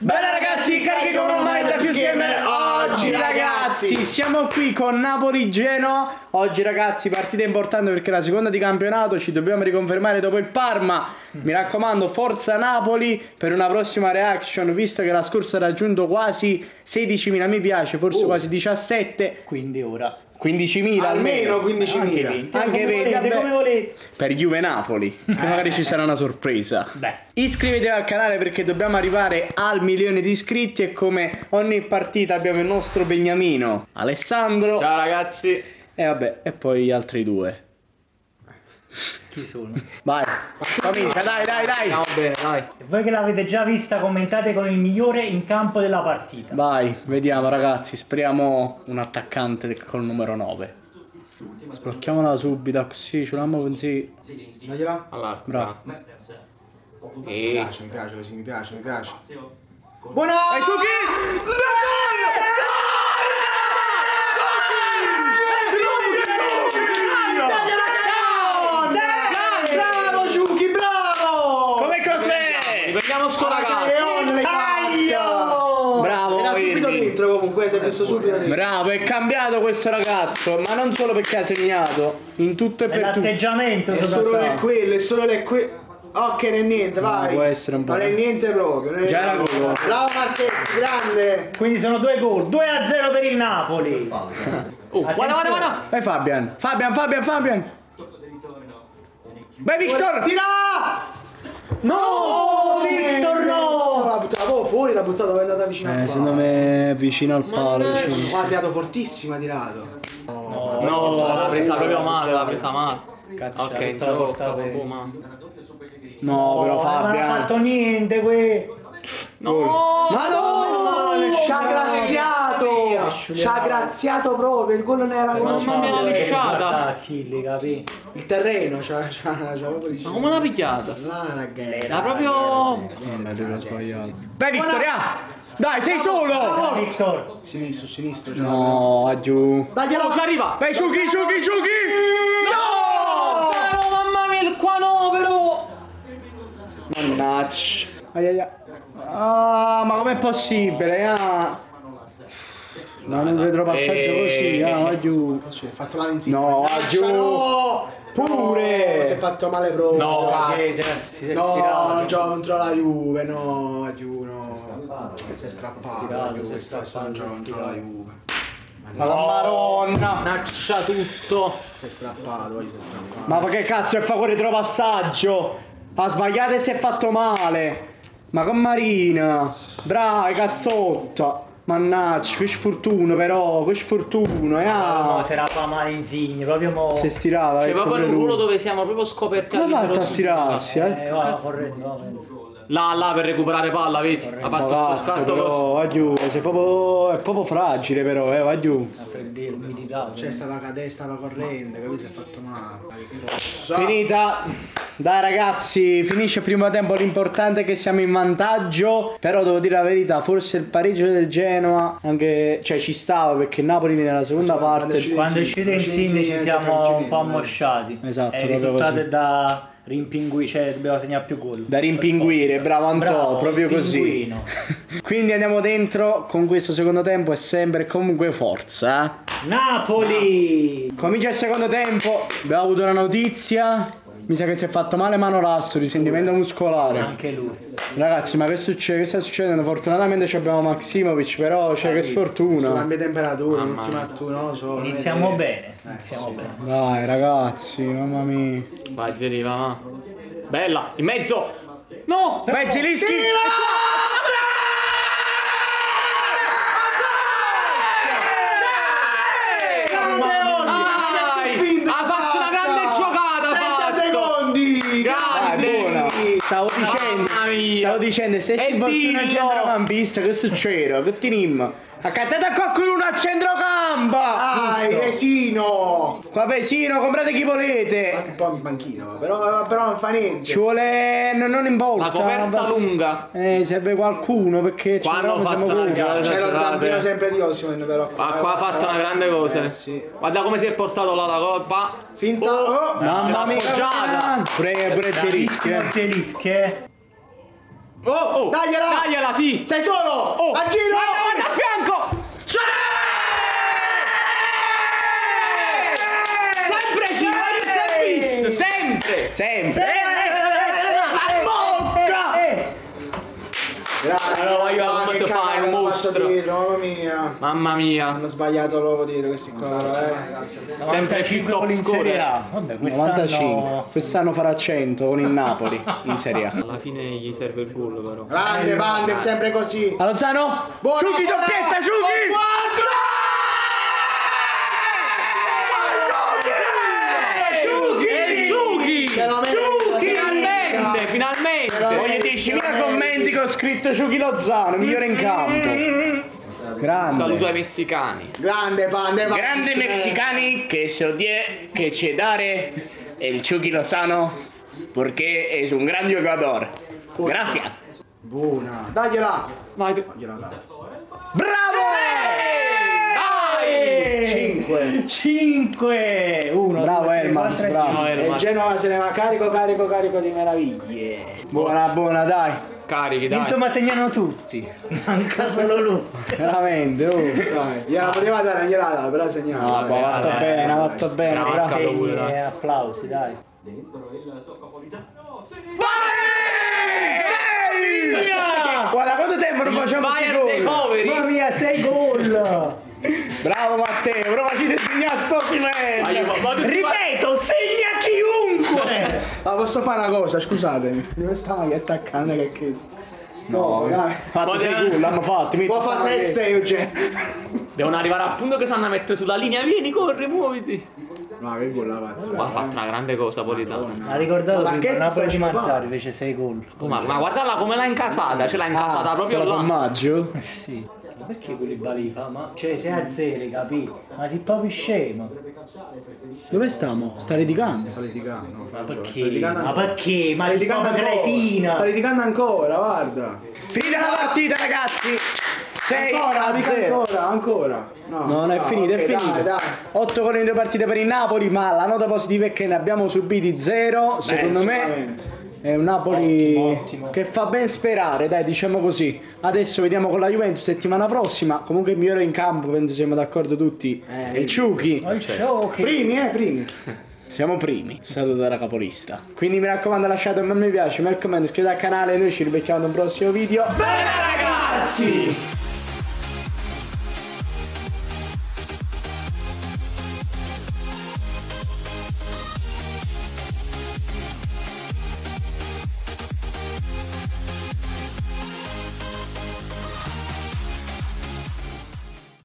Bella ragazzi, carichi come ormai da Fuse Gamer. Oggi ragazzi siamo qui con Napoli-Genoa. Oggi ragazzi partita importante perché è la seconda di campionato. Ci dobbiamo riconfermare dopo il Parma. Mi raccomando, forza Napoli per una prossima reaction, visto che la scorsa ha raggiunto quasi 16.000 mi piace, forse quasi 17. Quindi ora 15.000 almeno 15.000. Anche 20, come volete. per Juve Napoli, che magari ci sarà una sorpresa. Beh, iscrivetevi al canale perché dobbiamo arrivare al 1.000.000 di iscritti. E come ogni partita abbiamo il nostro beniamino Alessandro. Ciao ragazzi. E vabbè, e poi gli altri due. chi sono? Vai, comincia, dai. Andiamo bene, dai. E voi che l'avete già vista, commentate con il migliore in campo della partita. Vai, vediamo ragazzi, speriamo un attaccante col numero 9. Sblocchiamola subito, così ce l'abbiamo così. Dagliela. Allora, Bravo. Mi piace così, mi piace. Buona! Vai Suki! Bravo Ciuchi, bravo! Come cos'è? riprendiamo sto ragazzo. Bravo, Era subito Irving. dentro comunque, si è messo subito dentro. Bravo, è cambiato questo ragazzo, ma non solo perché ha segnato, in tutto e per tutto. L'atteggiamento È solo lei quello, è solo lei quello. Oh, che non è niente, vai. può essere un po'. Non è niente proprio. Non è Già era niente. gol. Bravo Marchetti, grande. Quindi sono 2 gol, 2-0 per il Napoli. Guarda. Vai Fabian. Vai Victor! Tira! No, Victor no! La buttava proprio fuori, l'ha buttato, è andata vicino al palo. Secondo me è vicino al palo. Qua ha tirato fortissimo, ha tirato. No, l'ha presa proprio male, l'ha presa male. Cazzo, Ok, c'ha tutta la portata gioco. per- No, però non ha Fabian. fatto niente qui. No! Madonna! Ci ha graziato! Ci ha graziato proprio, il gol non era Mamma mia, l'ha lisciata. Achille, capì? il terreno, c'ha proprio Ma come l'ha picchiata? la ragazza. L'ha proprio... L'ha sbagliato. Vai Vittoria! Dai, sei solo! Victor. Sinistro, No, giù. Dagliela! ci arriva! Vai Ciuchi! No! Mamma mia, il qua no, però! Mannaggia. Ah, ma com'è possibile? Ah. No, non vedo passaggio così, va giù. Si è fatto male insieme. No, va giù. No! Pure. Si è fatto male proprio. No, Si è No, stirato. non gioca contro la Juve, no, giù, no. Si è strappato, la Juve, sta non gioca contro la Juve. Ma la Maronna. Naccia tutto! Si è strappato, si è strappato. Ma che cazzo è fa fuori troppo passaggio? Ha sbagliato e si è fatto male. Ma con Marina. Brava, cazzotta. Mannaggia, che sfortuna però, che sfortuna, No, si era fa male Insigne, proprio mo. Si stirava. C'è ha detto proprio il pure lui. ruolo dove siamo proprio scoperti. Come ha fatto a stirarsi, Va correndo, va correndo. Là per recuperare palla, vedi? Ha fatto sto Cazzo, scatto però, così. va giù, è proprio fragile però, va giù. Prende l'umidità. Cioè stava cadendo, stava correndo, capito? Si è fatto male. Finita. Dai ragazzi, finisce il primo tempo, l'importante è che siamo in vantaggio. Però devo dire la verità, forse il pareggio del Genoa anche, cioè ci stava perché Napoli viene alla seconda parte. Quando uscite Insigne ci siamo un po' ammosciati. Esatto, E il proprio risultato così. è da rimpinguire, cioè dobbiamo segnare più gol. Da rimpinguire, bravo Antò, Bravo, proprio così. pinguino. Quindi andiamo dentro con questo secondo tempo e sempre comunque forza. Napoli! Comincia il secondo tempo, abbiamo avuto una notizia. Mi sa che si è fatto male Manolas, risentimento muscolare. Anche lui. Ragazzi, ma che succede? Che sta succedendo? Fortunatamente ci abbiamo Maximovic, però c'è che sfortuna. Cambia temperatura, l'ultima attura, non lo so. Iniziamo bene. Iniziamo bene. Dai ragazzi, mamma mia. Vai, Zeri, va. Bella, in mezzo! No! Vai Zelinski! Ha fatto una grande giocata, ha 30 secondi! Grande! Buona. Mamma mia. Stavo dicendo, se si infortuna il dillo. centrocampista, che succede? Che tenim? Accattate a qualcuno a centrocampa! Dai, Resino! Qua Vesino, comprate chi volete! Basta un po' in panchina, però non fa niente. Ci vuole non in volta. La coperta lunga. Serve qualcuno perché Qua hanno siamo fatto una pochi. gara. C'è lo zampino sempre di Osimhen però. Ma qua ha fatto una grande cosa. Sì. Guarda come si è portato là la colpa. Finta. Oh. Mamma mia, appoggiata. pure Zelinski, Zelinski, Oh, dagliela! Dagliela, sì! Sei solo! Oh! Al giro! Guarda a fianco! Sempre ci sempre! Sempre! Allora io come si fa il mostro? Mamma mia! Mamma mia! Hanno sbagliato proprio dietro questi qua, Sempre più top scorer. Vabbè, 95. Quest'anno farà 100 con il Napoli in Serie A. Alla fine gli serve il gol però. Grande, Van, sempre così! Alonzano! Buona, Ciuchi, buona! doppietta, Ciuchi! Finalmente! Voglio 10.000 commenti che ho scritto Ciuchi Lozano, migliore in campo. Grande. Saluto ai messicani. Grande, Van, Grande mexicani que se odie que che dare el Chucky Lozano porque es un gran jugador. Gracias. Buona! Dagliela! Vai tu. Gliela dà. Bravo! Dai! 5 1 Bravo Elmas, bravo. No, E il Genova se ne va carico di meraviglie. Buona, dai. Carichi, dai. Insomma segnano tutti. Manca solo lui. Veramente, oh. Dai, gliela poteva dare, gliela dà, però segnala. No, ha fatto bene, ha fatto bene. Bravo. Bravo. Segni, E applausi, dai. Guarda quanto tempo non facciamo Bayern dei gol. poveri. Mamma mia, 6 gol. Bravo Matteo, però facete segnare sto Osimhen. Ripeto, segna chiunque. Ma posso fare una cosa, scusatemi. Dove sta maglietta attaccante che è questo? No, dai. Fatti 6 gol, l'hanno fatto. Può fare 6 Eugenio. Devono arrivare al punto che sanno mettere sulla linea. Vieni, corri, muoviti. Ma che gol l'ha fatto? Ma ha fatto una grande cosa Politano. Ha ricordato Ma prima che il Napoli stai di Mazzari facendo? invece 6 gol. Oh, ma guardala come l'ha incasata. Ce l'ha incasata proprio Con là. formaggio. Sì. Ma perché quelli bali fa? Ma cioè 6 a 0, capì? Ma sei proprio scemo. Dove stiamo? Sta litigando. Sta litigando. Perché? Ma perché? Ma Sta sei litigando proprio ancora. cretina. Sta litigando ancora, guarda. Finita la partita, ragazzi. 6 Ancora, a dica 0. ancora. No, Non è finito, è ok, finito. Dai. 8 con le 2 partite per il Napoli, ma la nota positiva è che ne abbiamo subiti 0. Secondo me sicuramente. è un Napoli Ottimo. che fa ben sperare, dai, diciamo così. Adesso vediamo con la Juventus settimana prossima. Comunque il migliore in campo, penso siamo d'accordo tutti. È il Ciuchi. Primi. Siamo primi, stato da capolista. Quindi mi raccomando, lasciate un bel mi piace, mi raccomando, iscrivetevi al canale e noi ci ribecchiamo in un prossimo video. Bene ragazzi!